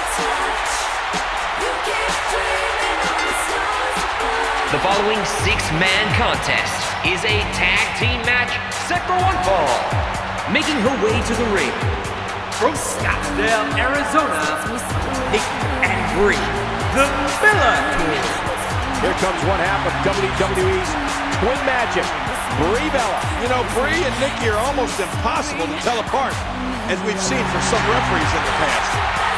The following six-man contest is a tag team match set for one fall. Making her way to the ring, from Scottsdale, Arizona, Nick and Brie, the Bella Twins. Here comes one half of WWE's Twin Magic, Brie Bella. You know, Brie and Nikki are almost impossible to tell apart, as we've seen from some referees in the past.